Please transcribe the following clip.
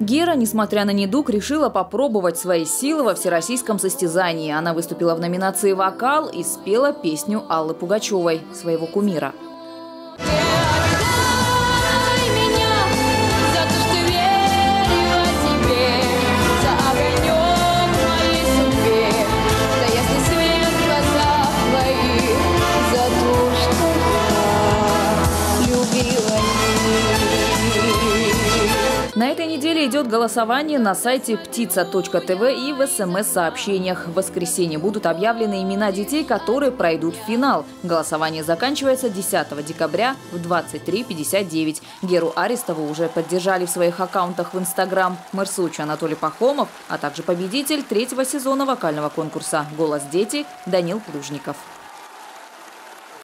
Гера, несмотря на недуг, решила попробовать свои силы во всероссийском состязании. Она выступила в номинации «Вокал» и спела песню Аллы Пугачевой, своего кумира. На этой неделе идет голосование на сайте птица.тв и в СМС-сообщениях. В воскресенье будут объявлены имена детей, которые пройдут в финал. Голосование заканчивается 10 декабря в 23:59. Геру Аристову уже поддержали в своих аккаунтах в Инстаграм. Мэр Сочи Анатолий Пахомов, а также победитель 3-го сезона вокального конкурса «Голос дети» Данил Плужников.